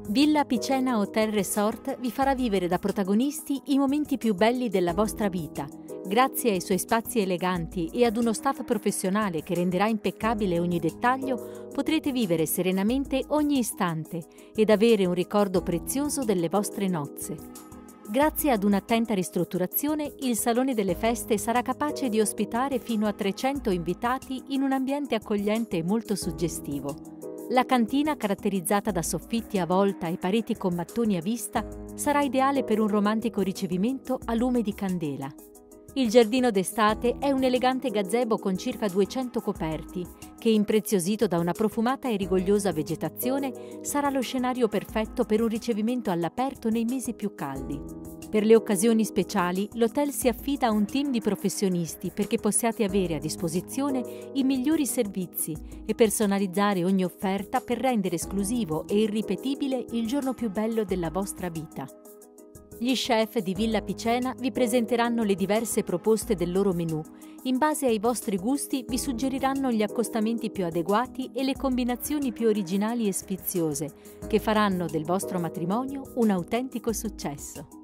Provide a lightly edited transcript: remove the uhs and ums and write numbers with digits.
Villa Picena Hotel Resort vi farà vivere da protagonisti i momenti più belli della vostra vita. Grazie ai suoi spazi eleganti e ad uno staff professionale che renderà impeccabile ogni dettaglio, potrete vivere serenamente ogni istante ed avere un ricordo prezioso delle vostre nozze. Grazie ad un'attenta ristrutturazione, il Salone delle Feste sarà capace di ospitare fino a 300 invitati in un ambiente accogliente e molto suggestivo. La cantina, caratterizzata da soffitti a volta e pareti con mattoni a vista, sarà ideale per un romantico ricevimento a lume di candela. Il giardino d'estate è un elegante gazebo con circa 200 coperti, che, impreziosito da una profumata e rigogliosa vegetazione, sarà lo scenario perfetto per un ricevimento all'aperto nei mesi più caldi. Per le occasioni speciali, l'hotel si affida a un team di professionisti perché possiate avere a disposizione i migliori servizi e personalizzare ogni offerta per rendere esclusivo e irripetibile il giorno più bello della vostra vita. Gli chef di Villa Picena vi presenteranno le diverse proposte del loro menù. In base ai vostri gusti vi suggeriranno gli accostamenti più adeguati e le combinazioni più originali e sfiziose, che faranno del vostro matrimonio un autentico successo.